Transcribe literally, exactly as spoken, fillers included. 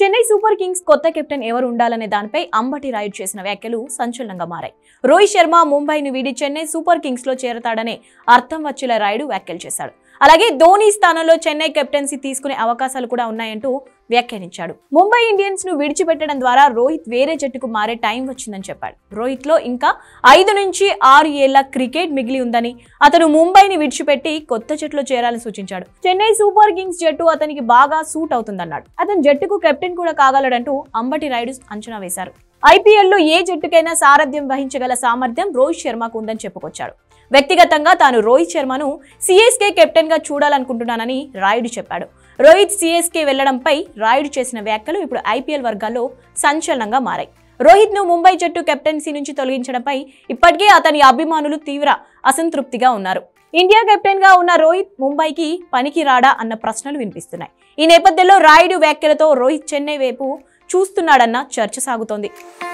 Chennai Super Kings కొత్త captain ఎవరు ఉండాలనే దానిపై అంబటి రాయుడు చేసిన వ్యాఖ్యలు సంచలనంగా మారాయి. రోహిత్ శర్మ ముంబైని వీడి చెన్నై సూపర్ కింగ్స్ లో చేరతాడనే అర్థం వచ్చేలా రాయుడు వ్యాఖ్యలు చేశాడు. అలాగే ధోని స్థానంలో చెన్నై కెప్టెన్సీ తీసుకునే అవకాశాలు కూడా ఉన్నాయంటూ వ్యాఖ్యానించాడు. ముంబై ఇండియన్స్ ను విడిచిపెట్టడం ద్వారా రోహిత్ వేరే జట్టుకు మారే టైం వచ్చిందని చెప్పాడు. రోహిత్ లో ఇంకా ఐదు నుంచి ఆరు ఏళ్ల క్రికెట్ మిగిలి ఉందని, అతను ముంబైని విడిచిపెట్టి కొత్త జట్టులో చేరాలని సూచించాడు. చెన్నై సూపర్ కింగ్స్ జట్టు అతనికి బాగా సూట్ అవుతుందన్నాడు. అతను జట్టుకు కెప్టెన్ కూడా కాగలడంటూ అంబటి రాయుడు అంచనా వేశారు. ఐపీఎల్ లో ఏ జట్టుకైనా సారథ్యం వహించగల సామర్థ్యం రోహిత్ శర్మకు ఉందని చెప్పుకొచ్చాడు. వ్యక్తిగతంగా తాను రోహిత్ శర్మను సిఎస్కే కెప్టెన్ గా చూడాలనుకుంటున్నానని రాయుడు చెప్పాడు. రోహిత్ సిఎస్కే వెళ్లడంపై రాయుడు చేసిన వ్యాఖ్యలు ఇప్పుడు ఐపీఎల్ వర్గాల్లో సంచలనంగా మారాయి. రోహిత్ ను ముంబై జట్టు కెప్టెన్సీ నుంచి తొలగించడంపై ఇప్పటికే అతని అభిమానులు తీవ్ర అసంతృప్తిగా ఉన్నారు. ఇండియా కెప్టెన్ గా ఉన్న రోహిత్ ముంబైకి పనికి రాడా అన్న ప్రశ్నలు వినిపిస్తున్నాయి. ఈ నేపథ్యంలో రాయుడు వ్యాఖ్యలతో రోహిత్ చెన్నై వైపు చూస్తున్నాడన్న చర్చ సాగుతోంది.